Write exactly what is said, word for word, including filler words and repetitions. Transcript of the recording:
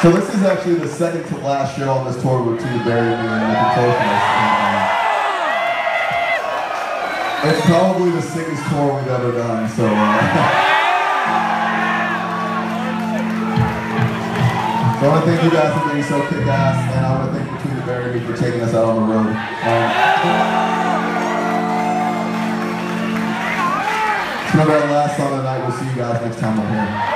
So this is actually the second to last show on this tour with Two to Bury Me and the Contortionist. And, uh, it's probably the sickest tour we've ever done, so uh, so I want to thank you guys for being so kick-ass, and I want to thank you Two to Bury Me for taking us out on the road. Um, it's going to be our last song of the night. We'll see you guys next time we're here.